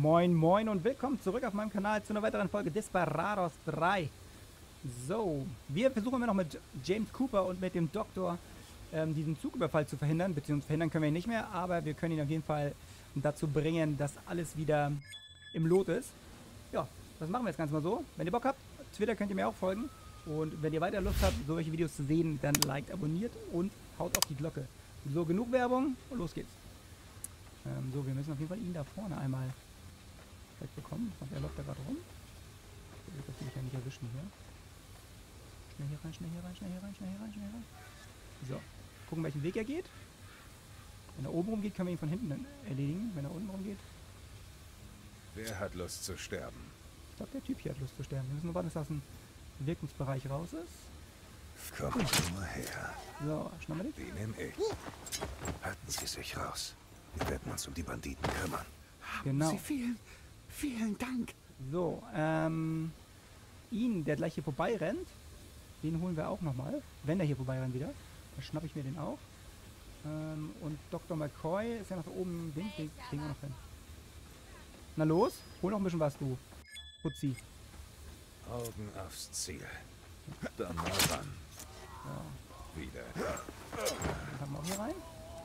Moin moin und willkommen zurück auf meinem Kanal zu einer weiteren Folge Desperados 3. So, wir versuchen immer noch mit James Cooper und mit dem Doktor diesen Zugüberfall zu verhindern, beziehungsweise verhindern können wir ihn nicht mehr, aber wir können ihn auf jeden Fall dazu bringen, dass alles wieder im Lot ist. Ja, das machen wir jetzt ganz mal so. Wenn ihr Bock habt, Twitter könnt ihr mir auch folgen und wenn ihr weiter Lust habt, solche Videos zu sehen, dann liked, abonniert und haut auf die Glocke. So, genug Werbung und los geht's. So, wir müssen auf jeden Fall ihn da vorne einmal wegbekommen. Und er läuft da gerade rum. Das will ich ja nicht erwischen hier. Schnell hier rein, schnell hier rein, schnell hier rein, schnell hier rein, schnell hier rein. So, gucken, welchen Weg er geht. Wenn er oben rum geht, können wir ihn von hinten dann erledigen. Wenn er unten rum geht. Wer hat Lust zu sterben? Ich glaube, der Typ hier hat Lust zu sterben. Wir müssen nur warten, bis das ein Wirkungsbereich raus ist. Komm schon mal her. So, schnappen wir dich. Die nehm ich. Halten Sie sich raus. Wir werden uns um die Banditen kümmern. Genau. Sie vielen Dank. So, ihn, der gleich hier vorbei rennt, den holen wir auch nochmal. Wenn der hier vorbei rennt wieder, dann schnappe ich mir den auch. Und Dr. McCoy ist ja noch da oben, den kriegen wir noch hin. Na los, hol noch ein bisschen was, du Putzi. Augen aufs Ziel. Dann mal ran. Ja. Wieder. Den packen wir auch hier rein.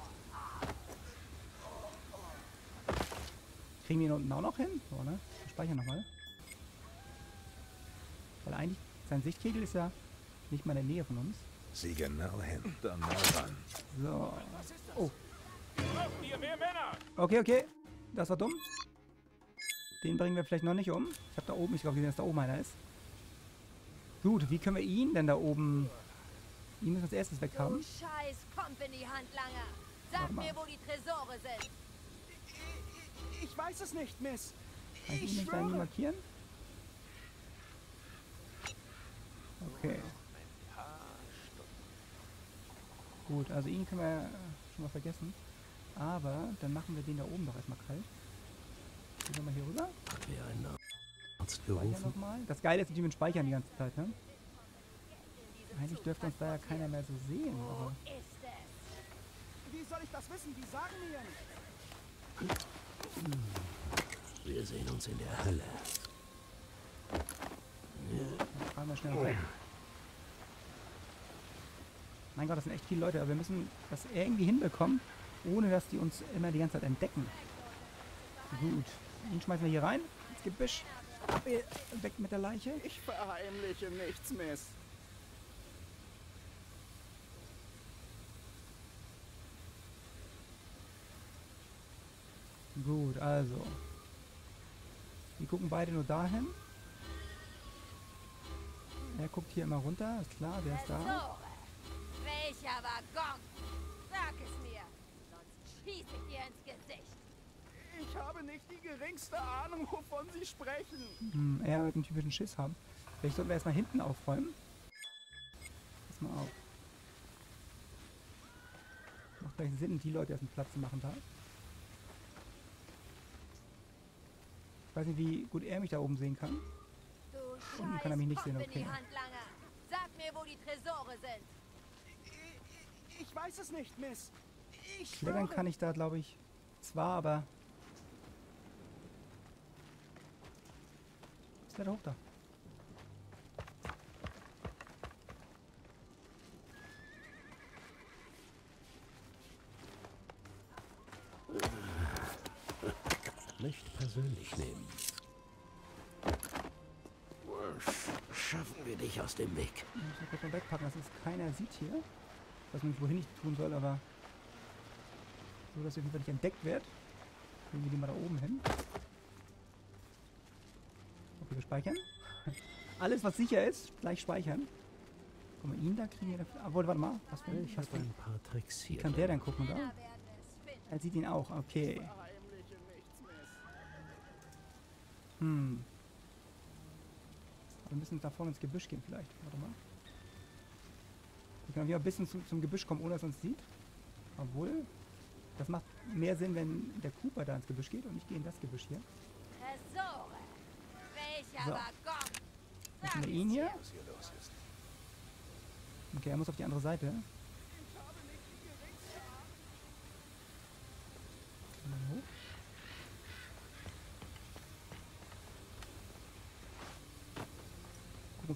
Kriegen wir ihn unten auch noch hin? So, ne? Wir speichern nochmal. Weil eigentlich, sein Sichtkegel ist ja nicht mal in der Nähe von uns. Sieh genau hin. Dann mal ran. So. Oh. Okay, okay. Das war dumm. Den bringen wir vielleicht noch nicht um. Ich habe da oben, ich glaube, dass da oben einer ist. Gut, wie können wir ihn denn da oben... Ihn müssen wir als erstes weg haben. Du scheiß Company-Handlanger. Sag mir, wo die Tresore sind. Ich weiß es nicht, Miss. Kann ich ihn Ich nicht da nie schwöre. markieren? Okay. Gut, also ihn können wir schon mal vergessen. Aber dann machen wir den da oben doch erstmal kalt. Gehen wir mal hier rüber. Hat mir einen Arzt Speichern gerufen. nochmal. Das Geile ist, die mit Speichern die ganze Zeit, ne? Eigentlich dürfte uns da ja keiner mehr so sehen, aber... Wo ist es? Wie soll ich das wissen? Die sagen mir nicht. Wir sehen uns in der Hölle. Dann fahren wir schnell weg. Mein Gott, das sind echt viele Leute, aber wir müssen das irgendwie hinbekommen, ohne dass die uns immer die ganze Zeit entdecken. Gut, ihn schmeißen wir hier rein, ins Gebüsch. Weg mit der Leiche. Ich verheimliche nichts, Miss. Gut, also. Wir gucken beide nur dahin. Er guckt hier immer runter, ist klar, der ist da. Tresore. Welcher Waggon? Sag es mir. Sonst schieße ich dir ins Gesicht. Ich habe nicht die geringste Ahnung, wovon Sie sprechen. Er wird einen typischen Schiss haben. Vielleicht sollten wir erstmal hinten aufräumen. Pass mal auf. Macht gleich Sinn, die Leute erst einen Platz zu machen da. Ich weiß nicht, wie gut er mich da oben sehen kann. Du Unten scheiß kann er mich nicht sehen, okay. Company-Handlanger. Sag mir, wo die Tresore sind. Ich weiß es nicht, Miss. Ich Klettern schwöre. kann ich da, glaube ich, zwar, aber... Ist leider hoch da. Nicht persönlich nehmen. Schaffen wir dich aus dem Weg. Ich muss kurz mal wegpacken, dass es keiner sieht hier. Ich weiß nicht, wohin ich tun soll, aber... So, dass er auf jeden Fall nicht entdeckt wird. Legen wir die mal da oben hin. Okay, wir speichern. Alles, was sicher ist, gleich speichern. Guck mal, ihn da kriegen wir... Obwohl, warte mal. Was Ich habe ein paar Tricks Wie hier. kann der denn gucken, da? Wir werden es finden. Er sieht ihn auch, okay. Verheimliche nichts, Miss. Wir müssen da vorne ins Gebüsch gehen vielleicht. Warte mal. Wir können wieder ein bisschen zum Gebüsch kommen, ohne dass er uns sieht. Obwohl, das macht mehr Sinn, wenn der Cooper da ins Gebüsch geht und ich gehe in das Gebüsch hier. Tresore. Welcher So. Waggon? Lassen wir ihn hier. Was hier los ist. Okay, er muss auf die andere Seite. Hoch.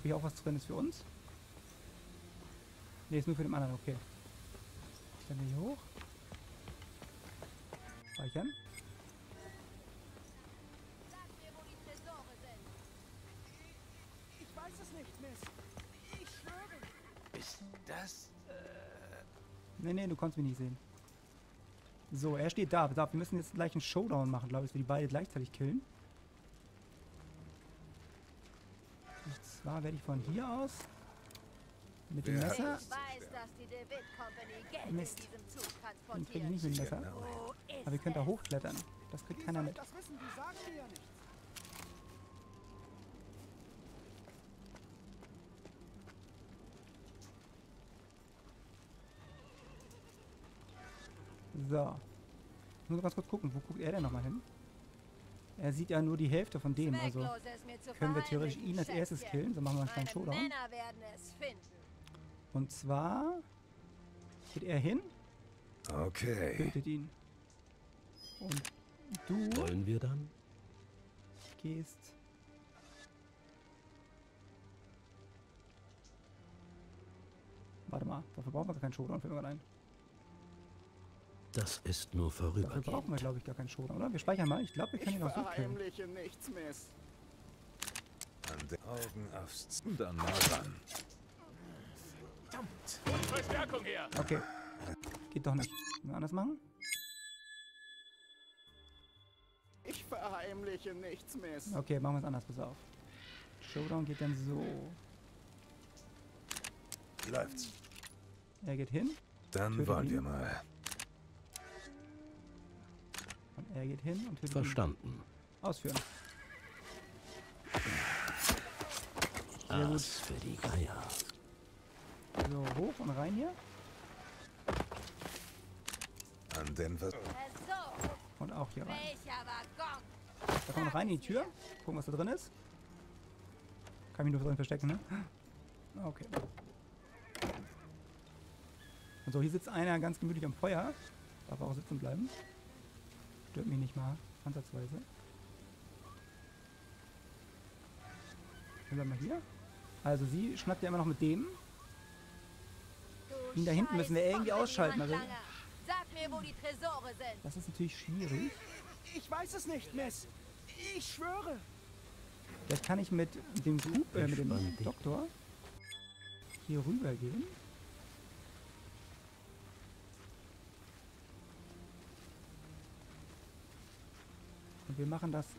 ob hier auch was drin ist für uns. Ne, ist nur für den anderen, okay. Dann hier hoch. Speichern. Sag mir, wo die Tresore sind. Ich weiß es nicht, Miss. Ich schwöre. Ist das... Nee, du konntest mich nicht sehen. So, er steht da. Pass auf, wir müssen jetzt gleich einen Showdown machen, glaube ich, dass wir die beide gleichzeitig killen. Und zwar werde ich von hier aus mit dem Wer hat Messer... Ich weiß, dass die DeWitt Company Geld Mist. in diesem Zug Den kriege ich transportiert. nicht mit dem Messer. Genau. Wo ist Aber ihr könnt da es? hochklettern. Das kriegt Wie keiner soll ich mit. das wissen? Die sagen mir ja nichts. So. Ich muss ganz kurz gucken. Wo guckt er denn nochmal hin? Er sieht ja nur die Hälfte von dem. Also Zwecklos, es mir zu können wir theoretisch ihn als verheimlichen, erstes Schätzchen. killen. So machen wir einen kleinen Meine Showdown. Männer werden es finden. Und zwar geht er hin, Okay. tötet ihn. Und du Wollen wir dann? gehst... Warte mal, dafür brauchen wir gar keinen Showdown, fällt mir gerade ein. Das ist nur Dafür brauchen wir, vorübergehend. glaube ich, gar keinen Showdown, oder? Wir speichern mal. Ich glaube, wir können Ich ihn auch so killen. verheimliche nichts, Miss. An den Augen aufs... Dann mal ran. Verstärkung her! Okay. Geht doch nicht. Müssen wir anders machen? Ich verheimliche nichts, Miss. Okay, machen wir es anders, pass auf. Showdown geht dann so. Läuft's. Er geht hin Dann Tötet wollen ihn. wir mal. und er geht hin und tötet ihn. Verstanden. Ausführen. Sehr gut. Das für die Geier. So, hoch und rein hier. An den Vers... So, Und auch hier rein. welcher Waggon? Da kommen wir rein in die Tür. Gucken, was da drin ist. Kann mich nur drin verstecken, ne? Okay. Und so, hier sitzt einer ganz gemütlich am Feuer. Darf auch sitzen bleiben. Stört mich nicht mal ansatzweise. Dann bleiben wir hier. Also sie schnappt ja immer noch mit dem. Du Ihn da hinten müssen wir scheiß irgendwie ausschalten, also- Bombenhandlanger. Sag mir, wo die Tresore sind. Das ist natürlich schwierig. Ich weiß es nicht, Miss. Ich schwöre. Vielleicht kann ich mit dem mit dem Entspann dich. Doktor hier rüber gehen. Und wir machen das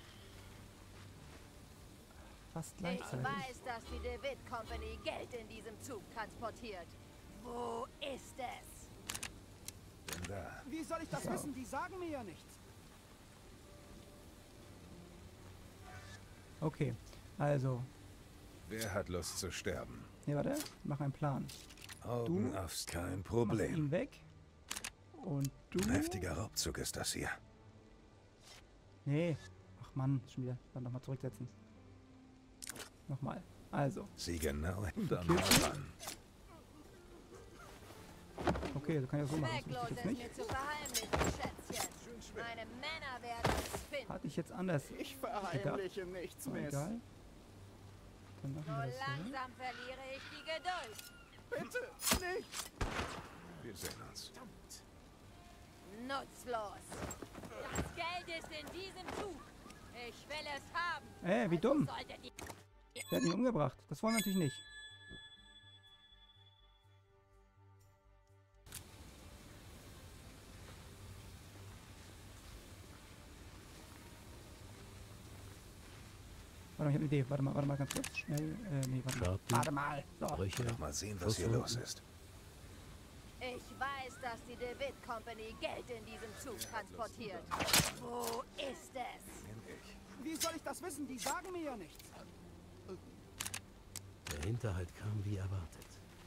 fast Ich gleichzeitig. weiß, dass die DeWitt Company Geld in diesem Zug transportiert. Wo ist es? Bin da. Wie soll ich das So. wissen? Die sagen mir ja nichts. Okay, also, Wer hat Lust zu sterben? ne, warte, mach einen Plan. Augen Du aufs... Kein Machst Problem. ihn weg. Und du... Ein heftiger Raubzug ist das hier. Nee. Ach Mann, schon wieder. Dann nochmal zurücksetzen. Nochmal. Also, Sieh genau hin. Dann mal ran. okay, so kann ich das so machen. Das Zwecklos, wusste ich es jetzt mir nicht. zu verheimlichen, Schätzchen. Meine Männer werden es finden. Hatte ich jetzt anders. Ich verheimliche nichts, Aber Miss. egal. Dann machen So wir das so. langsam verliere ich die Geduld. Bitte nicht. Wir sehen uns. Nutzlos. Das Geld ist in diesem Zug. Ich will es haben. Wie dumm. Solltet ihr Der hat ihn umgebracht. Das wollen wir natürlich nicht. Warte mal, ich habe eine Idee. Warte mal ganz kurz. Schnell. Nee, warte mal. Schaden, Warte mal. So. Brüche. Mal sehen, was hier los ist. Ich weiß, dass die DeWitt Company Geld in diesem Zug transportiert. Wo ist es? Bin ich. Wie soll ich das wissen? Die sagen mir ja nichts. Der Hinterhalt kam wie erwartet.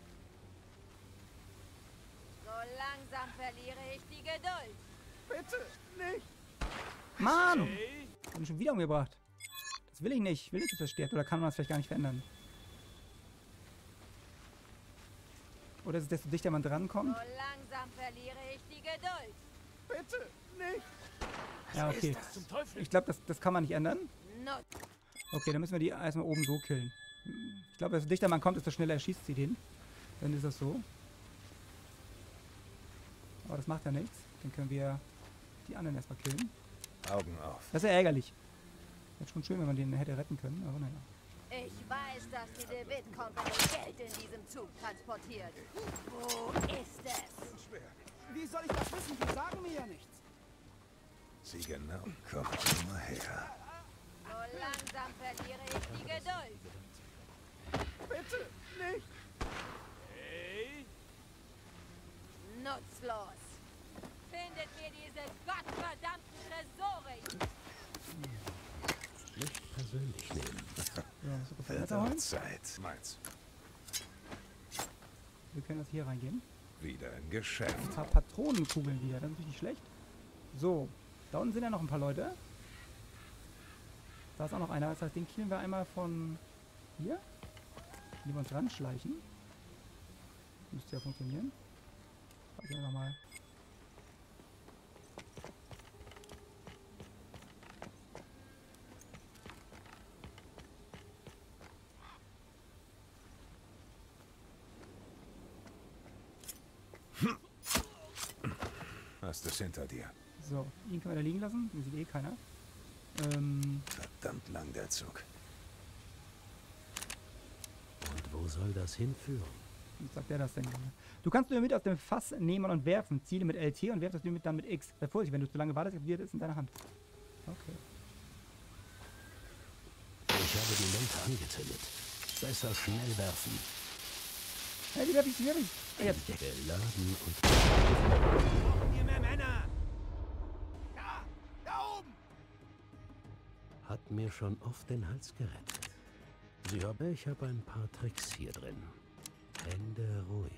So langsam verliere ich die Geduld. Bitte nicht. Mann! Ich hab ihn schon wieder umgebracht. Das will ich nicht. Ich will nicht, dass er stirbt. Oder kann man das vielleicht gar nicht verändern? Oder ist es, desto dichter man So drankommt? langsam verliere ich die Geduld. Bitte nicht. Ja, okay. Zum Teufel! Ich glaube, das kann man nicht ändern. Nutz. Okay, dann müssen wir die erstmal oben so killen. Ich glaube, desto dichter man kommt, desto schneller schießt sie den. Dann ist das so. Aber das macht ja nichts. Dann können wir die anderen erstmal killen. Augen auf. Das ist ja ärgerlich. Wäre schon schön, wenn man den hätte retten können, aber naja. Ich weiß, dass die DeWitt Company Geld in diesem Zug transportiert. Wo ist es? Wie soll ich das wissen? Die sagen mir ja nichts. Sieh genau. Komm mal her. So langsam verliere ich die Geduld. Bitte, nicht. Nutzlos. Findet mir diese gottverdammten Tresore. Nicht persönlich nehmen. Ja, so gefällt Wird mir auch holen. Zeit. Meins. Wir können das hier reingehen. Wieder ein Geschäft. Ein paar Patronenkugeln wieder, das ist natürlich nicht schlecht. So, da unten sind ja noch ein paar Leute. Da ist auch noch einer, das heißt, den killen wir einmal von hier. Die wir uns ranschleichen. Müsste ja funktionieren. Hier nochmal. Hast es hinter dir. So, ihn können wir da liegen lassen. Den sieht eh keiner. Verdammt lang der Zug. Und wo soll das hinführen? Wie sagt der das denn? Du kannst Dynamit aus dem Fass nehmen und werfen. Ziele mit LT und werf das Dynamit dann mit X. Sei vorsichtig, wenn du zu lange wartest, explodiert es in deiner Hand. Okay. Ich habe die Lampe angezündet. Besser schnell werfen. Hey, die werf ich, die werf ich. Jetzt. Geladen und Ihr mehr Männer. Da oben. hat mir schon oft den Hals gerettet. Ich habe ein paar Tricks hier drin. Hände ruhig.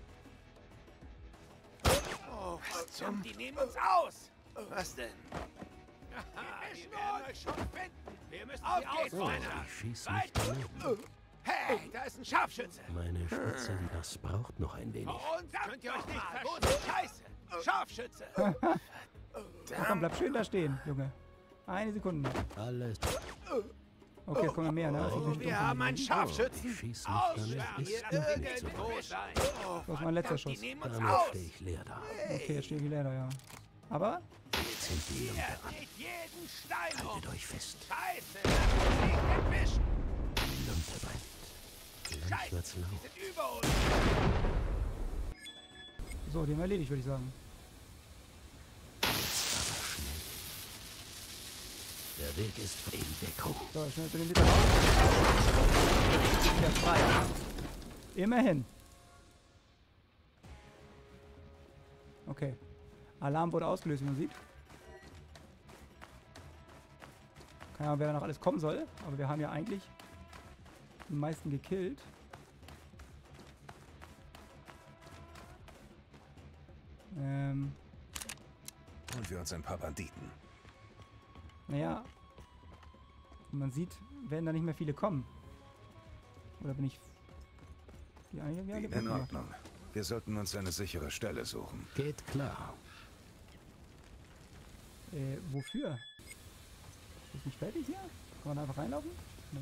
Oh, verdammt, die nehmen uns aus. Was denn? Wir werden euch schon finden. Wir müssen sie Oh, ausfallen. ich schieße nicht daneben. Hey, da ist ein Scharfschütze. Meine Spitze, das braucht noch ein wenig. Vor uns könnt ihr euch nicht verstecken. Scheiße. Scharfschütze. Na komm, bleib schön da stehen, Junge. Eine Sekunde noch. Alles. Okay, jetzt kommen wir mehr, ne? Wir haben einen Ich Scharfschützen. schieße nicht daneben. Aussperren. Ist Hier noch nicht so irgendwo weit. sein. Das war mein letzter Schuss. Die nehmen uns Damit aus. stehe ich leer da. Okay, jetzt stehe ich wieder da, ja. Aber, Jetzt sind die Lampe Er an. dreht jeden Stein um. Haltet euch fest. Scheiße. Lasst uns nicht entwischen. Die Lampe brennt. Gleich Scheiße. wird's Die laut. sind über uns. so, den haben wir erledigt, würde ich sagen. Jetzt aber schnell. Der Weg ist in Deckung. So, schnell zu den Liter raus. Wieder frei. Immerhin. Okay. Alarm wurde ausgelöst, wie man sieht. Keine Ahnung, wer da noch alles kommen soll. Aber wir haben ja eigentlich die meisten gekillt. Holen wir uns ein paar Banditen. Naja. Wie man sieht, werden da nicht mehr viele kommen. Oder bin ich... Die einige ja, In Ordnung. Wir sollten uns eine sichere Stelle suchen. Geht klar. Wofür? Ist nicht fertig hier? Kann man da einfach reinlaufen? Nee.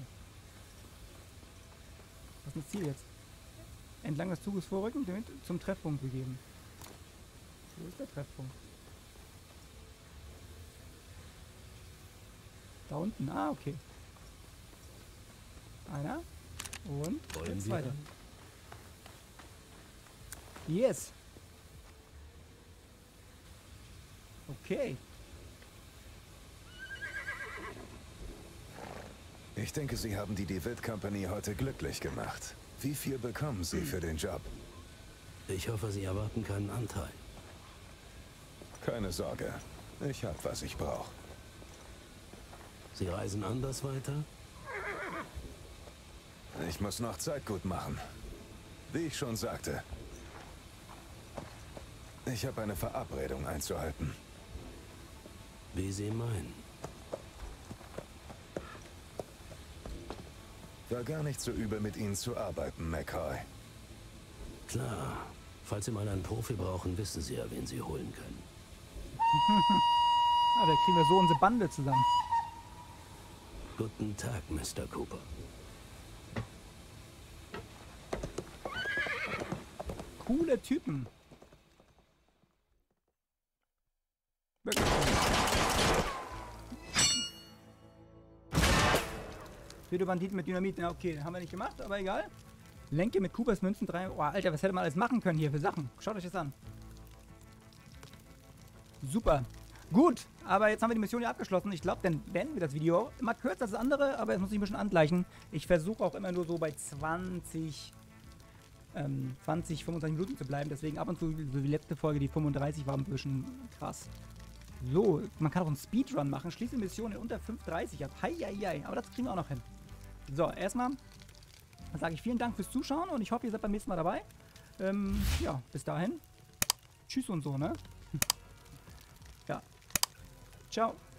Was ist das Ziel jetzt? Entlang des Zuges vorrücken, damit zum Treffpunkt begeben. Wo ist der Treffpunkt? Da unten. Ah, okay. Einer. Und Wollen der wir zweite. dann? Yes. Okay. Ich denke, Sie haben die DeWitt Company heute glücklich gemacht. Wie viel bekommen Sie für den Job? Ich hoffe, Sie erwarten keinen Anteil. Keine Sorge. Ich habe, was ich brauche. Sie reisen anders weiter? Ich muss noch Zeit gut machen. Wie ich schon sagte. Ich habe eine Verabredung einzuhalten. Wie Sie meinen. War gar nicht so übel, mit Ihnen zu arbeiten, McCoy. Klar. Falls Sie mal einen Profi brauchen, wissen Sie ja, wen Sie holen können. Ah, da kriegen wir so unsere Bande zusammen. Guten Tag, Mr. Cooper. coole Typen. Wirklich cool. Banditen mit Dynamit. Ja, okay, haben wir nicht gemacht, aber egal. Lenke mit Coopers Münzen 3. Oh, Alter, was hätte man alles machen können hier für Sachen? Schaut euch das an. Super. Gut, aber jetzt haben wir die Mission hier abgeschlossen. Ich glaube, dann beenden wir das Video. Immer kürzer als das andere, aber jetzt muss ich ein bisschen angleichen. Ich versuche auch immer nur so bei 20, 25 Minuten zu bleiben. Deswegen ab und zu, so die letzte Folge, die 35, war ein bisschen krass. So, man kann auch einen Speedrun machen. Schließe Mission in unter 5:30 ab. Heieiei, aber das kriegen wir auch noch hin. So, erstmal sage ich vielen Dank fürs Zuschauen und ich hoffe, ihr seid beim nächsten Mal dabei. Ja, bis dahin. Tschüss und so, ne? Ja. Ciao.